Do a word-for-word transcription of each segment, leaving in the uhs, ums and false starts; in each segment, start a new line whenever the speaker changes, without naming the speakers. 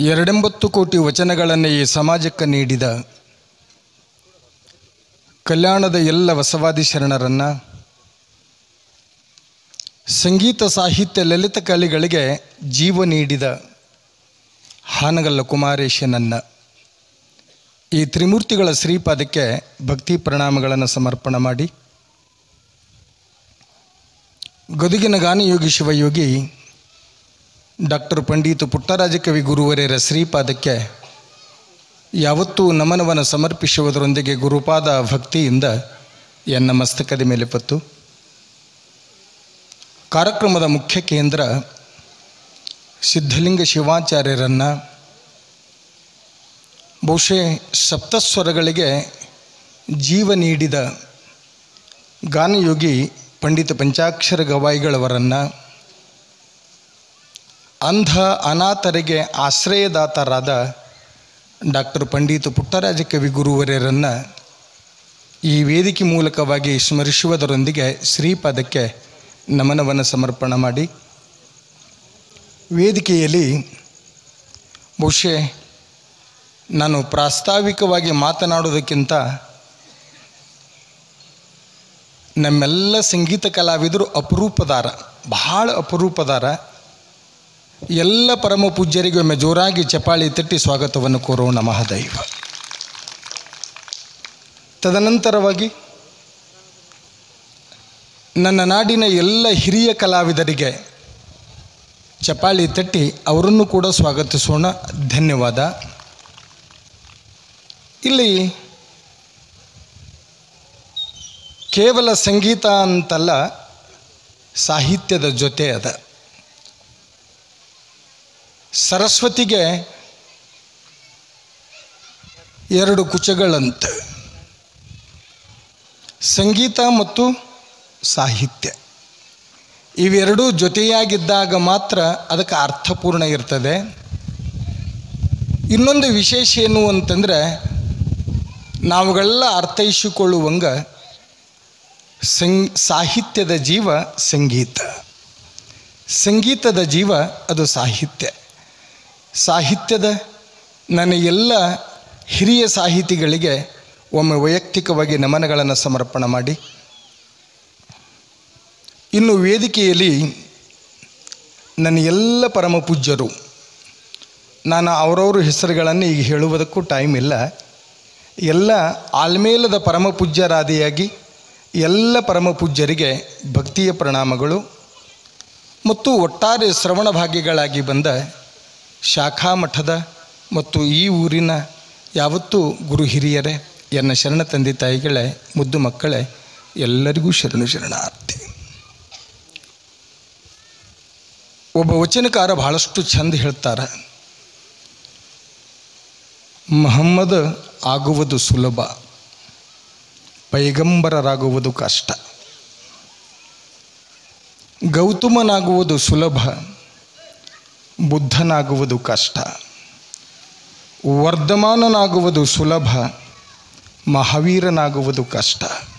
ಎರಡೆಂಬತ್ತು ಕೋಟಿ ವಚನಗಳನ್ನು ಈ ಸಮಾಜಕ್ಕೆ ನೀಡಿದ ಕಲ್ಯಾಣದ ಎಲ್ಲ ಬಸವಾದಿ ಶರಣರನ್ನು, ಸಂಗೀತ ಸಾಹಿತ್ಯ ಲಲಿತ ಕಲೆಗಳಿಗೆ ಜೀವ ನೀಡಿದ ಹಾನಗಲ್ಲ ಕುಮಾರೇಶನನ್ನು, ಈ ತ್ರಿಮೂರ್ತಿಗಳ ಶ್ರೀಪಾದಕ್ಕೆ ಭಕ್ತಿ ಪ್ರಣಾಮಗಳನ್ನು ಸಮರ್ಪಣೆ ಮಾಡಿ, ಗದುಗಿನ ಗಾನಯೋಗಿ ಶಿವಯೋಗಿ ಡಾಕ್ಟರ್ ಪಂಡಿತ ಪುಟ್ಟರಾಜ ಕವಿ ಗುರುವರ್ಯರ ಶ್ರೀಪಾದಕ್ಕೆ ಯಾವತ್ತೂ ನಮನವನ್ನು ಸಮರ್ಪಿಸುವುದರೊಂದಿಗೆ ಗುರುಪಾದ ಭಕ್ತಿಯಿಂದ ಎನ್ನ ಮಸ್ತಕದ ಮೇಲೆ ಪತ್ತು. ಕಾರ್ಯಕ್ರಮದ ಮುಖ್ಯ ಕೇಂದ್ರ ಸಿದ್ಧಲಿಂಗ ಶಿವಾಚಾರ್ಯರನ್ನು, ಬಹುಶಃ ಸಪ್ತಸ್ವರಗಳಿಗೆ ಜೀವ ನೀಡಿದ ಗಾನಯೋಗಿ ಪಂಡಿತ ಪಂಚಾಕ್ಷರ ಗವಾಯಿಗಳವರನ್ನು, ಅಂಧ ಅನಾಥರಿಗೆ ಆಶ್ರಯದಾತರಾದ ಡಾಕ್ಟರ್ ಪಂಡಿತ ಪುಟ್ಟರಾಜ ಕವಿ ಗುರುವರ್ಯರನ್ನು ಈ ವೇದಿಕೆ ಮೂಲಕವಾಗಿ ಸ್ಮರಿಸುವುದರೊಂದಿಗೆ ಶ್ರೀಪಾದಕ್ಕೆ ನಮನವನ್ನು ಸಮರ್ಪಣೆ ಮಾಡಿ, ವೇದಿಕೆಯಲ್ಲಿ ಬಹುಶಃ ನಾನು ಪ್ರಾಸ್ತಾವಿಕವಾಗಿ ಮಾತನಾಡೋದಕ್ಕಿಂತ ನಮ್ಮೆಲ್ಲ ಸಂಗೀತ ಕಲಾವಿದರು ಅಪರೂಪದಾರ, ಬಹಳ ಅಪರೂಪದಾರ. ಎಲ್ಲ ಪರಮ ಪೂಜ್ಯರಿಗೆ ಒಮ್ಮೆ ಜೋರಾಗಿ ಚಪಾಳಿ ತಟ್ಟಿ ಸ್ವಾಗತವನ್ನು ಕೋರೋಣ ಮಹಾದೈವ. ತದನಂತರವಾಗಿ ನನ್ನ ನಾಡಿನ ಎಲ್ಲ ಹಿರಿಯ ಕಲಾವಿದರಿಗೆ ಚಪಾಳಿ ತಟ್ಟಿ ಅವರನ್ನು ಕೂಡ ಸ್ವಾಗತಿಸೋಣ. ಧನ್ಯವಾದ. ಇಲ್ಲಿ ಕೇವಲ ಸಂಗೀತ ಅಂತಲ್ಲ, ಸಾಹಿತ್ಯದ ಜೊತೆ ಅದ. ಸರಸ್ವತಿಗೆ ಎರಡು ಕುಚಗಳಂತೆ, ಸಂಗೀತ ಮತ್ತು ಸಾಹಿತ್ಯ ಇವೆರಡೂ ಜೊತೆಯಾಗಿದ್ದಾಗ ಮಾತ್ರ ಅದಕ್ಕೆ ಅರ್ಥಪೂರ್ಣ ಇರ್ತದೆ. ಇನ್ನೊಂದು ವಿಶೇಷ ಏನು ಅಂತಂದರೆ, ನಾವುಗಳೆಲ್ಲ ಅರ್ಥೈಸಿಕೊಳ್ಳುವಂಗ ಸಂಗ್ ಸಾಹಿತ್ಯದ ಜೀವ ಸಂಗೀತ, ಸಂಗೀತದ ಜೀವ ಅದು ಸಾಹಿತ್ಯ. ಸಾಹಿತ್ಯದ ನನ್ನ ಎಲ್ಲ ಹಿರಿಯ ಸಾಹಿತಿಗಳಿಗೆ ಒಮ್ಮೆ ವೈಯಕ್ತಿಕವಾಗಿ ನಮನಗಳನ್ನು ಸಮರ್ಪಣೆ ಮಾಡಿ, ಇನ್ನು ವೇದಿಕೆಯಲ್ಲಿ ನನ್ನ ಎಲ್ಲ ಪರಮ ಪೂಜ್ಯರು, ನಾನು ಅವರವ್ರ ಹೆಸರುಗಳನ್ನು ಈಗ ಹೇಳುವುದಕ್ಕೂ ಟೈಮ್ ಇಲ್ಲ. ಎಲ್ಲ ಆಲ್ಮೇಲದ ಪರಮ ಪೂಜ್ಯರಾದಿಯಾಗಿ ಎಲ್ಲ ಪರಮ ಪೂಜ್ಯರಿಗೆ ಭಕ್ತಿಯ ಪ್ರಣಾಮಗಳು ಮತ್ತು ಒಟ್ಟಾರೆ ಶ್ರವಣ ಭಾಗ್ಯಗಳಾಗಿ ಬಂದ ಶಾಖಾ ಮಠದ ಮತ್ತು ಈ ಊರಿನ ಯಾವತ್ತೂ ಗುರು ಹಿರಿಯರೇ, ಎನ್ನ ಶರಣ ತಂದೆ ತಾಯಿಗಳೇ, ಮುದ್ದು ಮಕ್ಕಳೇ, ಎಲ್ಲರಿಗೂ ಶರಣು ಶರಣಾರ್ಥಿ. ಒಬ್ಬ ವಚನಕಾರ ಬಹಳಷ್ಟು ಚಂದ ಹೇಳ್ತಾರೆ, ಮಹಮ್ಮದ್ ಆಗುವುದು ಸುಲಭ, ಪೈಗಂಬರರಾಗುವುದು ಕಷ್ಟ. ಗೌತಮನಾಗುವುದು ಸುಲಭ, ಬುದ್ಧನಾಗುವುದು ಕಷ್ಟ. ವರ್ಧಮಾನನಾಗುವುದು ಸುಲಭ, ಮಹಾವೀರನಾಗುವುದು ಕಷ್ಟ.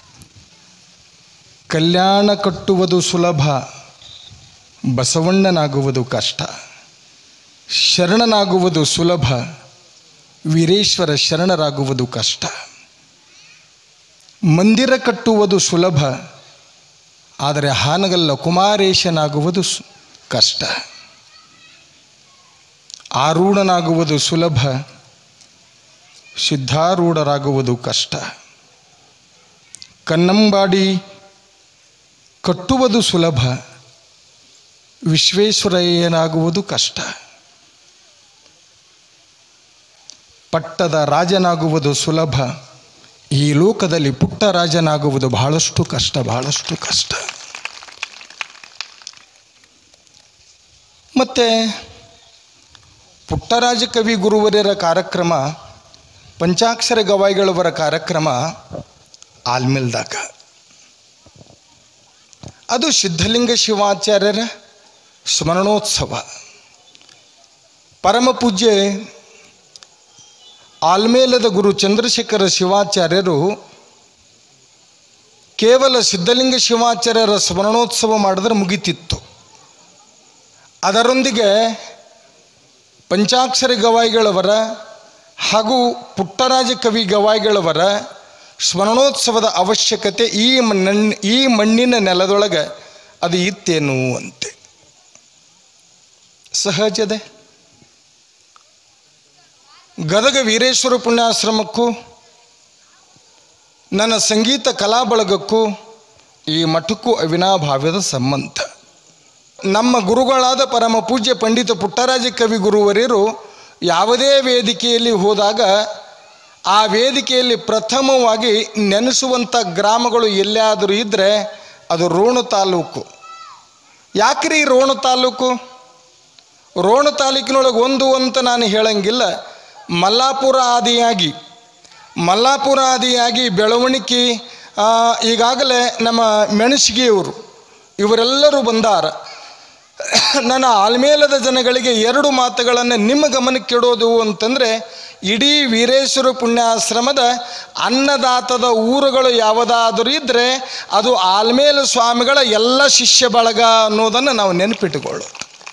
ಕಲ್ಯಾಣ ಕಟ್ಟುವುದು ಸುಲಭ, ಬಸವಣ್ಣನಾಗುವುದು ಕಷ್ಟ. ಶರಣನಾಗುವುದು ಸುಲಭ, ವೀರೇಶ್ವರ ಶರಣರಾಗುವುದು ಕಷ್ಟ. ಮಂದಿರ ಕಟ್ಟುವುದು ಸುಲಭ, ಆದರೆ ಹಾನಗಲ್ಲ ಕುಮಾರೇಶನಾಗುವುದು ಕಷ್ಟ. ಆರೂಢನಾಗುವುದು ಸುಲಭ, ಸಿದ್ಧಾರೂಢರಾಗುವುದು ಕಷ್ಟ. ಕನ್ನಂಬಾಡಿ ಕಟ್ಟುವುದು ಸುಲಭ, ವಿಶ್ವೇಶ್ವರಯ್ಯನಾಗುವುದು ಕಷ್ಟ. ಪಟ್ಟದ ರಾಜನಾಗುವುದು ಸುಲಭ, ಈ ಲೋಕದಲ್ಲಿ ಪುಟ್ಟ ರಾಜನಾಗುವುದು ಬಹಳಷ್ಟು ಕಷ್ಟ, ಬಹಳಷ್ಟು ಕಷ್ಟ. ಮತ್ತು ಪುಟ್ಟರಾಜ ಕವಿ ಗುರುವರ್ಯರ ಕಾರ್ಯಕ್ರಮ, ಪಂಚಾಕ್ಷರ ಗವಾಯಿಗಳವರ ಕಾರ್ಯಕ್ರಮ ಆಲ್ಮೇಲ್ದಾಗ, ಅದು ಸಿದ್ಧಲಿಂಗ ಶಿವಾಚಾರ್ಯರ ಸ್ಮರಣೋತ್ಸವ. ಪರಮ ಪೂಜ್ಯ ಆಲ್ಮೇಲದ ಗುರು ಚಂದ್ರಶೇಖರ ಶಿವಾಚಾರ್ಯರು ಕೇವಲ ಸಿದ್ಧಲಿಂಗ ಶಿವಾಚಾರ್ಯರ ಸ್ಮರಣೋತ್ಸವ ಮಾಡಿದ್ರೆ ಮುಗಿತಿತ್ತು. ಅದರೊಂದಿಗೆ ಪಂಚಾಕ್ಷರಿ ಗವಾಯಿಗಳವರ ಹಾಗೂ ಪುಟ್ಟರಾಜ ಕವಿ ಗವಾಯಿಗಳವರ ಸ್ಮರಣೋತ್ಸವದ ಅವಶ್ಯಕತೆ ಈ ಮಣ್ಣ ಈ ಮಣ್ಣಿನ ನೆಲದೊಳಗೆ ಅದು ಇತ್ತೇನು ಅಂತೆ. ಸಹಜದೆ. ಗದಗ ವೀರೇಶ್ವರ ಪುಣ್ಯಾಶ್ರಮಕ್ಕೂ ನನ್ನ ಸಂಗೀತ ಕಲಾ ಬಳಗಕ್ಕೂ ಈ ಮಠಕ್ಕೂ ಅವಿನಾಭಾವ್ಯದ ಸಂಬಂಧ. ನಮ್ಮ ಗುರುಗಳಾದ ಪರಮ ಪೂಜ್ಯ ಪಂಡಿತ ಪುಟ್ಟರಾಜ ಕವಿ ಗುರುವರಿಯರು ಯಾವುದೇ ವೇದಿಕೆಯಲ್ಲಿ ಹೋದಾಗ ಆ ವೇದಿಕೆಯಲ್ಲಿ ಪ್ರಥಮವಾಗಿ ನೆನೆಸುವಂಥ ಗ್ರಾಮಗಳು ಎಲ್ಲಿಯಾದರೂ ಇದ್ದರೆ ಅದು ರೋಣ ತಾಲೂಕು. ಯಾಕ್ರಿ ರೋಣ ತಾಲೂಕು? ರೋಣ ತಾಲೂಕಿನೊಳಗೆ ಒಂದು ಅಂತ ನಾನು ಹೇಳಂಗಿಲ್ಲ. ಮಲ್ಲಾಪುರ ಆದಿಯಾಗಿ ಮಲ್ಲಾಪುರ ಆದಿಯಾಗಿ ಬೆಳವಣಿಗೆ ಈಗಾಗಲೇ ನಮ್ಮ ಮೆಣಸಿಗೆಯವರು ಇವರೆಲ್ಲರೂ ಬಂದಾರ. ನನ್ನ ಆಲ್ಮೇಲದ ಜನಗಳಿಗೆ ಎರಡು ಮಾತುಗಳನ್ನು ನಿಮ್ಮ ಗಮನಕ್ಕೆ ಇಡೋದು ಅಂತಂದರೆ, ಇಡೀ ವೀರೇಶ್ವರ ಪುಣ್ಯಾಶ್ರಮದ ಅನ್ನದಾತದ ಊರುಗಳು ಯಾವುದಾದರೂ ಇದ್ದರೆ ಅದು ಆಲ್ಮೇಲ ಸ್ವಾಮಿಗಳ ಎಲ್ಲ ಶಿಷ್ಯ ಬಳಗ ಅನ್ನೋದನ್ನು ನಾವು ನೆನಪಿಟ್ಟುಕೊಳ್ಳೋದು.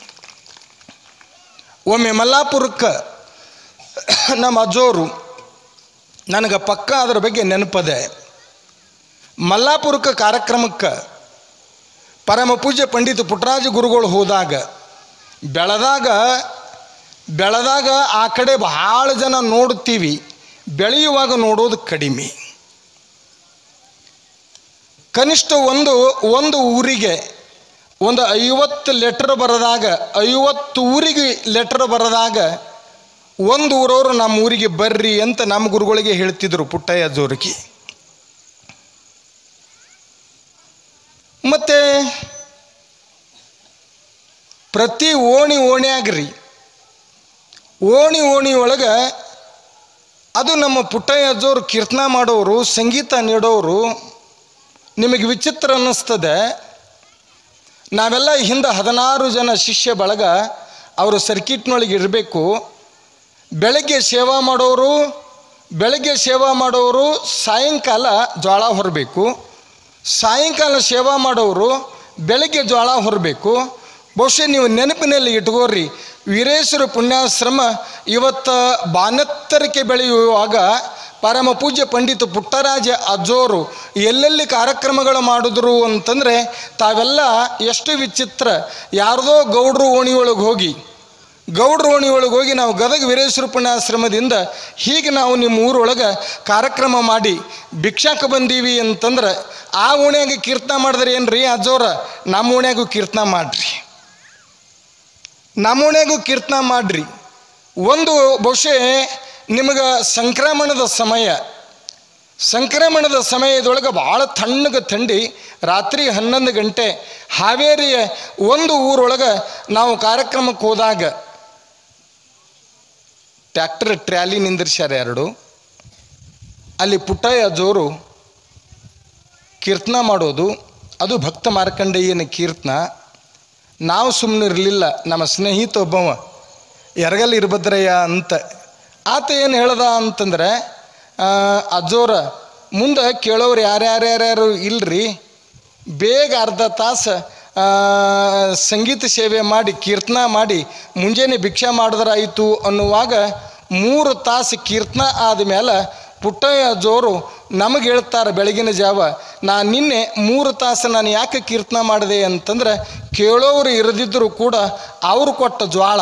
ಒಮ್ಮೆ ಮಲ್ಲಾಪುರಕ್ಕೆ ನಮ್ಮ ಅಜ್ಜೋರು, ನನಗೆ ಪಕ್ಕ ಅದರ ಬಗ್ಗೆ ನೆನಪದೆ. ಮಲ್ಲಾಪುರಕ್ಕೆ ಕಾರ್ಯಕ್ರಮಕ್ಕೆ ಪರಮ ಪೂಜ್ಯ ಪಂಡಿತ ಪುಟ್ಟರಾಜ ಗುರುಗಳು ಹೋದಾಗ ಬೆಳೆದಾಗ ಬೆಳೆದಾಗ ಆ ಕಡೆ ಭಾಳ ಜನ ನೋಡುತ್ತೀವಿ, ಬೆಳೆಯುವಾಗ ನೋಡೋದು ಕಡಿಮೆ. ಕನಿಷ್ಠ ಒಂದು ಒಂದು ಊರಿಗೆ ಒಂದು ಐವತ್ತು ಲೆಟ್ರ್ ಬರೆದಾಗ ಐವತ್ತು ಊರಿಗೆ ಲೆಟ್ರ್ ಬರೆದಾಗ ಒಂದು ಊರವರು ನಮ್ಮ ಊರಿಗೆ ಬರ್ರಿ ಅಂತ ನಮ್ಮ ಗುರುಗಳಿಗೆ ಹೇಳ್ತಿದ್ರು ಪುಟ್ಟಯ್ಯ ಜೋರಕಿ. ಮತ್ತು ಪ್ರತಿ ಓಣಿ ಓಣಿಯಾಗ್ರಿ ಓಣಿ ಓಣಿ ಒಳಗೆ ಅದು ನಮ್ಮ ಪುಟ್ಟಯ್ಯ ಅಜ್ಜೋರು ಕೀರ್ತನ ಮಾಡೋರು, ಸಂಗೀತ ನೀಡೋರು. ನಿಮಗೆ ವಿಚಿತ್ರ ಅನ್ನಿಸ್ತದೆ, ನಾವೆಲ್ಲ ಹಿಂದೆ ಹದಿನಾರು ಜನ ಶಿಷ್ಯ ಬಳಗ ಅವರು ಸರ್ಕಿಟ್ನೊಳಗೆ ಇರಬೇಕು. ಬೆಳಗ್ಗೆ ಸೇವಾ ಮಾಡೋರು ಬೆಳಗ್ಗೆ ಸೇವಾ ಮಾಡೋರು ಸಾಯಂಕಾಲ ಜ್ವಾಳ ಹೊರಬೇಕು, ಸಾಯಂಕಾಲ ಸೇವಾ ಮಾಡೋರು ಬೆಳಗ್ಗೆ ಜ್ವಾಳ ಹೊರಬೇಕು. ಬಹುಶಃ ನೀವು ನೆನಪಿನಲ್ಲಿ ಇಟ್ಕೋರಿ, ವೀರೇಶ್ವರ ಪುಣ್ಯಾಶ್ರಮ ಇವತ್ತು ಬಾನೆತ್ತರಕ್ಕೆ ಬೆಳೆಯುವಾಗ ಪರಮ ಪೂಜ್ಯ ಪಂಡಿತ ಪುಟ್ಟರಾಜ ಅಜ್ಜೋರು ಎಲ್ಲೆಲ್ಲಿ ಕಾರ್ಯಕ್ರಮಗಳು ಮಾಡಿದ್ರು ಅಂತಂದರೆ ತಾವೆಲ್ಲ ಎಷ್ಟು ವಿಚಿತ್ರ. ಯಾರ್ದೋ ಗೌಡ್ರು ಓಣಿಯೊಳಗೆ ಹೋಗಿ ಗೌಡ್ರ ಓಣಿ ಒಳಗೆ ಹೋಗಿ ನಾವು ಗದಗ ವೀರೇಶ್ವರ ಪುಣ್ಯಾಶ್ರಮದಿಂದ ಹೀಗೆ ನಾವು ನಿಮ್ಮ ಊರೊಳಗೆ ಕಾರ್ಯಕ್ರಮ ಮಾಡಿ ಭಿಕ್ಷಾಕ ಬಂದೀವಿ ಅಂತಂದ್ರೆ ಆ ಓಣ್ಯಾಗ ಕೀರ್ತನ ಮಾಡಿದ್ರೆ ಏನು ರೀ ಅಜ್ಜೋರ, ನಮ್ಮ ಓಣ್ಯಾಗೂ ಕೀರ್ತನ ಮಾಡಿರಿ, ನಮ್ಮ ಓಣ್ಯಾಗೂ ಕೀರ್ತನ ಮಾಡಿರಿ. ಒಂದು ಬಹುಶಃ ನಿಮಗೆ ಸಂಕ್ರಮಣದ ಸಮಯ ಸಂಕ್ರಮಣದ ಸಮಯದೊಳಗೆ ಭಾಳ ತಣ್ಣಗೆ ಥಂಡಿ, ರಾತ್ರಿ ಹನ್ನೊಂದು ಗಂಟೆ ಹಾವೇರಿಯ ಒಂದು ಊರೊಳಗೆ ನಾವು ಕಾರ್ಯಕ್ರಮಕ್ಕೆ ಹೋದಾಗ ಟ್ಯಾಕ್ಟರ್ ಟ್ರ್ಯಾಲಿ ನಿಂದಿರ್ಸ್ಯಾರ ಎರಡು. ಅಲ್ಲಿ ಪುಟ್ಟಯ್ಯ ಅಜ್ಜೋರು ಕೀರ್ತನ ಮಾಡೋದು, ಅದು ಭಕ್ತ ಮಾರ್ಕಂಡಯ್ಯನ ಕೀರ್ತನ. ನಾವು ಸುಮ್ಮನೆ ಇರಲಿಲ್ಲ. ನಮ್ಮ ಸ್ನೇಹಿತ ಒಬ್ಬವ ಎರಗಲ್ ಇರ್ಬದ್ರಯ್ಯ ಅಂತ, ಆತ ಏನು ಹೇಳ್ದ ಅಂತಂದರೆ, ಅಜ್ಜೋರ ಮುಂದೆ ಕೇಳೋರು ಯಾರ್ಯಾರ್ಯಾರ್ಯಾರು ಇಲ್ರಿ, ಬೇಗ ಅರ್ಧ ತಾಸು ಸಂಗೀತ ಸೇವೆ ಮಾಡಿ ಕೀರ್ತನ ಮಾಡಿ ಮುಂಜಾನೆ ಭಿಕ್ಷೆ ಮಾಡಿದ್ರಾಯಿತು ಅನ್ನುವಾಗ ಮೂರು ತಾಸು ಕೀರ್ತನ ಆದಮೇಲೆ ಪುಟ್ಟಯ್ಯ ಅಜ್ಜೋರು ನಮಗೆ ಹೇಳ್ತಾರೆ ಬೆಳಗಿನ ಜಾವ, ನಾನು ನಿನ್ನೆ ಮೂರು ತಾಸು ನಾನು ಯಾಕೆ ಕೀರ್ತನ ಮಾಡಿದೆ ಅಂತಂದ್ರೆ ಕೇಳೋರು ಇರದಿದ್ದರೂ ಕೂಡ ಅವರು ಕೊಟ್ಟ ಜ್ವಾಳ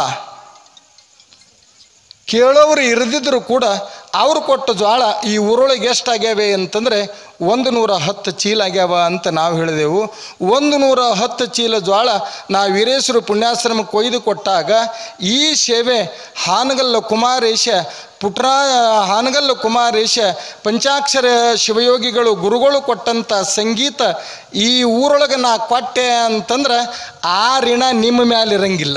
ಕೇಳೋರು ಇರದಿದ್ದರೂ ಕೂಡ ಅವರು ಕೊಟ್ಟ ಜ್ವಾಳ ಈ ಊರೊಳಗೆ ಎಷ್ಟಾಗ್ಯಾವೆ ಅಂತಂದರೆ ಒಂದು ನೂರ ಹತ್ತು ಚೀಲ ಆಗ್ಯಾವ ಅಂತ ನಾವು ಹೇಳಿದೆವು. ಒಂದು ನೂರ ಹತ್ತು ಚೀಲ ಜ್ವಾಳ ನಾವು ವೀರೇಶ್ವರ ಪುಣ್ಯಾಶ್ರಮಕ್ಕೆ ಕೊಯ್ದು ಕೊಟ್ಟಾಗ ಈ ಸೇವೆ ಹಾನಗಲ್ಲ ಕುಮಾರೇಶ ಪುಟ್ರಾ ಹಾನಗಲ್ಲ ಕುಮಾರೇಶ ಪಂಚಾಕ್ಷರ ಶಿವಯೋಗಿಗಳು ಗುರುಗಳು ಕೊಟ್ಟಂಥ ಸಂಗೀತ ಈ ಊರೊಳಗೆ ನಾ ಕೊಟ್ಟೆ ಅಂತಂದ್ರೆ ಆ ಋಣ ನಿಮ್ಮ ಮ್ಯಾಲಿರಂಗಿಲ್ಲ.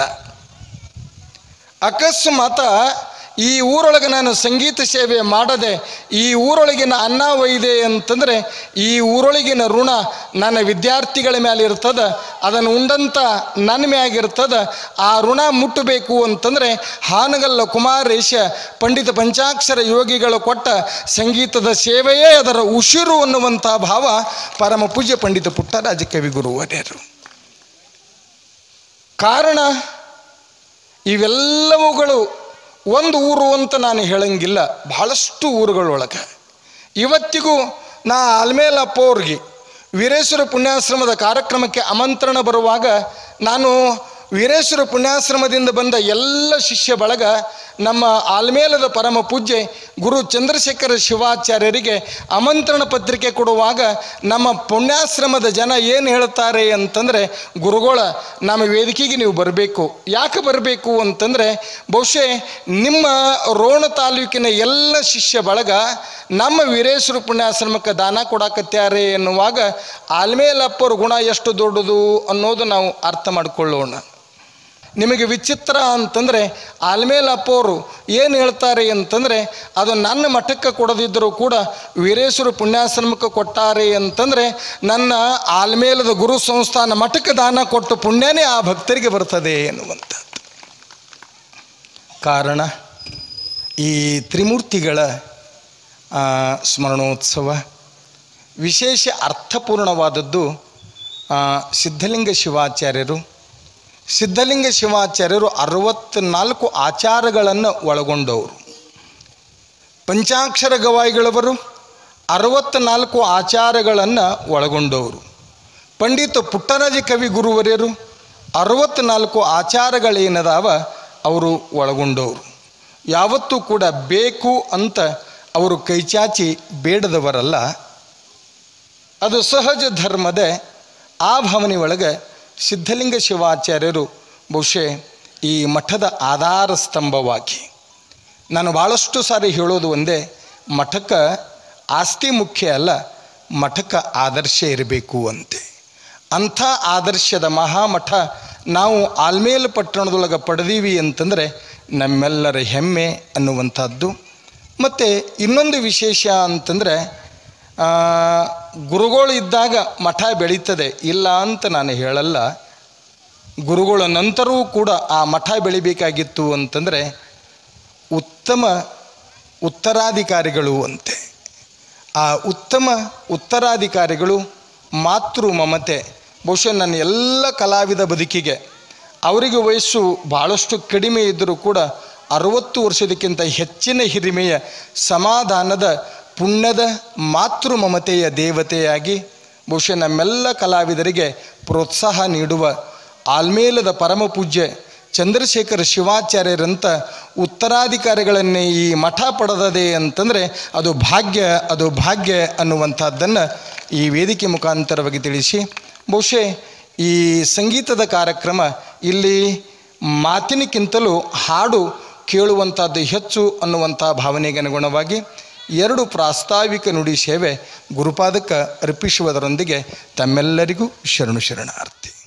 ಅಕಸ್ಮಾತ ಈ ಊರೊಳಗೆ ನಾನು ಸಂಗೀತ ಸೇವೆ ಮಾಡದೆ ಈ ಊರೊಳಗಿನ ಅನ್ನ ಒಯ್ದೆ ಅಂತಂದರೆ ಈ ಊರೊಳಗಿನ ಋಣ ನನ್ನ ವಿದ್ಯಾರ್ಥಿಗಳ ಮೇಲೆ ಇರ್ತದೆ, ಅದನ್ನು ಉಂಡಂಥ ನನ್ನ ಮ್ಯಾಗಿರ್ತದೆ. ಆ ಋಣ ಮುಟ್ಟಬೇಕು ಅಂತಂದರೆ ಹಾನಗಲ್ಲ ಕುಮಾರೇಶ ಪಂಡಿತ ಪಂಚಾಕ್ಷರ ಯೋಗಿಗಳು ಕೊಟ್ಟ ಸಂಗೀತದ ಸೇವೆಯೇ ಅದರ ಉಸಿರು ಅನ್ನುವಂಥ ಭಾವ ಪರಮ ಪೂಜ್ಯ ಪಂಡಿತ ಪುಟ್ಟರಾಜ ಕವಿಗುರುವರ್ಯರು. ಕಾರಣ ಇವೆಲ್ಲವುಗಳು ಒಂದು ಊರು ಅಂತ ನಾನು ಹೇಳಂಗಿಲ್ಲ, ಬಹಳಷ್ಟು ಊರುಗಳೊಳಗೆ. ಇವತ್ತಿಗೂ ನಾ ಆಲ್ಮೇಲಪ್ಪ ಅವ್ರಿಗೆ ವೀರೇಶ್ವರ ಪುಣ್ಯಾಶ್ರಮದ ಕಾರ್ಯಕ್ರಮಕ್ಕೆ ಆಮಂತ್ರಣ ಬರುವಾಗ ನಾನು ವೀರೇಶ್ವರ ಪುಣ್ಯಾಶ್ರಮದಿಂದ ಬಂದ ಎಲ್ಲ ಶಿಷ್ಯ ಬಳಗ ನಮ್ಮ ಆಲ್ಮೇಲದ ಪರಮ ಪೂಜ್ಯ ಗುರು ಚಂದ್ರಶೇಖರ ಶಿವಾಚಾರ್ಯರಿಗೆ ಆಮಂತ್ರಣ ಪತ್ರಿಕೆ ಕೊಡುವಾಗ ನಮ್ಮ ಪುಣ್ಯಾಶ್ರಮದ ಜನ ಏನು ಹೇಳ್ತಾರೆ ಅಂತಂದರೆ, ಗುರುಗಳ ನಮ್ಮ ವೇದಿಕೆಗೆ ನೀವು ಬರಬೇಕು. ಯಾಕೆ ಬರಬೇಕು ಅಂತಂದರೆ, ಬಹುಶಃ ನಿಮ್ಮ ರೋಣ ತಾಲೂಕಿನ ಎಲ್ಲ ಶಿಷ್ಯ ಬಳಗ ನಮ್ಮ ವೀರೇಶ್ವರ ಪುಣ್ಯಾಶ್ರಮಕ್ಕೆ ದಾನ ಕೊಡಾಕತ್ಯಾರೆ ಎನ್ನುವಾಗ ಆಲ್ಮೇಲಪ್ಪರ ಗುಣ ಎಷ್ಟು ದೊಡ್ಡದು ಅನ್ನೋದು ನಾವು ಅರ್ಥ ಮಾಡಿಕೊಳ್ಳೋಣ. ನಿಮಗೆ ವಿಚಿತ್ರ ಅಂತಂದರೆ, ಆಲ್ಮೇಲಪ್ಪವರು ಏನು ಹೇಳ್ತಾರೆ ಅಂತಂದರೆ, ಅದು ನನ್ನ ಮಠಕ್ಕೆ ಕೊಡದಿದ್ದರೂ ಕೂಡ ವೀರೇಶ್ವರ ಪುಣ್ಯಾಶ್ರಮಕ್ಕೆ ಕೊಟ್ಟಾರೆ ಅಂತಂದರೆ, ನನ್ನ ಆಲ್ಮೇಲದ ಗುರು ಸಂಸ್ಥಾನ ಮಠಕ್ಕೆ ದಾನ ಕೊಟ್ಟು ಪುಣ್ಯನೇ ಆ ಭಕ್ತರಿಗೆ ಬರ್ತದೆ ಎನ್ನುವಂಥದ್ದು. ಕಾರಣ ಈ ತ್ರಿಮೂರ್ತಿಗಳ ಸ್ಮರಣೋತ್ಸವ ವಿಶೇಷ ಅರ್ಥಪೂರ್ಣವಾದದ್ದು. ಸಿದ್ಧಲಿಂಗ ಶಿವಾಚಾರ್ಯರು ಸಿದ್ಧಲಿಂಗ ಶಿವಾಚಾರ್ಯರು ಅರವತ್ತ್ನಾಲ್ಕು ಆಚಾರಗಳನ್ನು ಒಳಗೊಂಡವರು. ಪಂಚಾಕ್ಷರ ಗವಾಯಿಗಳವರು ಅರವತ್ತ್ನಾಲ್ಕು ಆಚಾರಗಳನ್ನು ಒಳಗೊಂಡವರು. ಪಂಡಿತ ಪುಟ್ಟರಾಜ ಕವಿ ಗುರುವರ್ಯರು ಅರವತ್ತ್ನಾಲ್ಕು ಆಚಾರಗಳೇನದಾವ ಅವರು ಒಳಗೊಂಡವರು. ಯಾವತ್ತೂ ಕೂಡ ಬೇಕು ಅಂತ ಅವರು ಕೈಚಾಚಿ ಬೇಡದವರಲ್ಲ. ಅದು ಸಹಜ ಧರ್ಮದ ಆ ಭಾವನೆ ಒಳಗೆ ಸಿದ್ಧಲಿಂಗ ಶಿವಾಚಾರ್ಯರು ಬಹುಶಃ ಈ ಮಠದ ಆಧಾರ ಸ್ತಂಭವಾಗಿ. ನಾನು ಭಾಳಷ್ಟು ಸಾರಿ ಹೇಳೋದು ಒಂದೇ, ಮಠಕ್ಕೆ ಆಸ್ತಿ ಮುಖ್ಯ ಅಲ್ಲ, ಮಠಕ್ಕೆ ಆದರ್ಶ ಇರಬೇಕು ಅಂತೆ. ಅಂಥ ಆದರ್ಶದ ಮಹಾಮಠ ನಾವು ಆಲ್ಮೇಲ ಪಟ್ಟಣದೊಳಗೆ ಪಡೆದೀವಿ ಅಂತಂದರೆ ನಮ್ಮೆಲ್ಲರ ಹೆಮ್ಮೆ ಅನ್ನುವಂಥದ್ದು. ಮತ್ತು ಇನ್ನೊಂದು ವಿಶೇಷ ಅಂತಂದರೆ, ಗುರುಗಳು ಇದ್ದಾಗ ಮಠ ಬೆಳೀತದೆ ಇಲ್ಲ ಅಂತ ನಾನು ಹೇಳಲ್ಲ. ಗುರುಗಳ ನಂತರವೂ ಕೂಡ ಆ ಮಠ ಬೆಳಿಬೇಕಾಗಿತ್ತು ಅಂತಂದರೆ ಉತ್ತಮ ಉತ್ತರಾಧಿಕಾರಿಗಳು ಅಂತೆ. ಆ ಉತ್ತಮ ಉತ್ತರಾಧಿಕಾರಿಗಳು ಮಾತೃ ಮಮತೆ. ಬಹುಶಃ ನನ್ನ ಎಲ್ಲ ಕಲಾವಿದ ಬದುಕಿಗೆ ಅವರಿಗೆ ವಯಸ್ಸು ಭಾಳಷ್ಟು ಕಡಿಮೆ ಇದ್ದರೂ ಕೂಡ ಅರವತ್ತು ವರ್ಷದಕ್ಕಿಂತ ಹೆಚ್ಚಿನ ಹಿರಿಮೆಯ ಸಮಾಧಾನದ ಪುಣ್ಯದ ಮಾತೃ ಮಮತೆಯ ದೇವತೆಯಾಗಿ ಬಹುಶಃ ನಮ್ಮೆಲ್ಲ ಕಲಾವಿದರಿಗೆ ಪ್ರೋತ್ಸಾಹ ನೀಡುವ ಆಲ್ಮೇಲದ ಪರಮ ಪೂಜ್ಯ ಚಂದ್ರಶೇಖರ ಶಿವಾಚಾರ್ಯರಂಥ ಉತ್ತರಾಧಿಕಾರಿಗಳನ್ನೇ ಈ ಮಠ ಪಡೆದದೆ ಅಂತಂದರೆ ಅದು ಭಾಗ್ಯ, ಅದು ಭಾಗ್ಯ ಅನ್ನುವಂಥದ್ದನ್ನು ಈ ವೇದಿಕೆ ಮುಖಾಂತರವಾಗಿ ತಿಳಿಸಿ, ಬಹುಶಃ ಈ ಸಂಗೀತದ ಕಾರ್ಯಕ್ರಮ ಇಲ್ಲಿ ಮಾತಿನಕ್ಕಿಂತಲೂ ಹಾಡು ಕೇಳುವಂಥದ್ದು ಹೆಚ್ಚು ಅನ್ನುವಂಥ ಭಾವನೆಗೆ ಅನುಗುಣವಾಗಿ ಎರಡು ಪ್ರಾಸ್ತಾವಿಕ ನುಡಿ ಸೇವೆ ಗುರುಪಾದಕ್ಕೆ ಅರ್ಪಿಸುವುದರೊಂದಿಗೆ ತಮ್ಮೆಲ್ಲರಿಗೂ ಶರಣು ಶರಣಾರ್ಥಿ.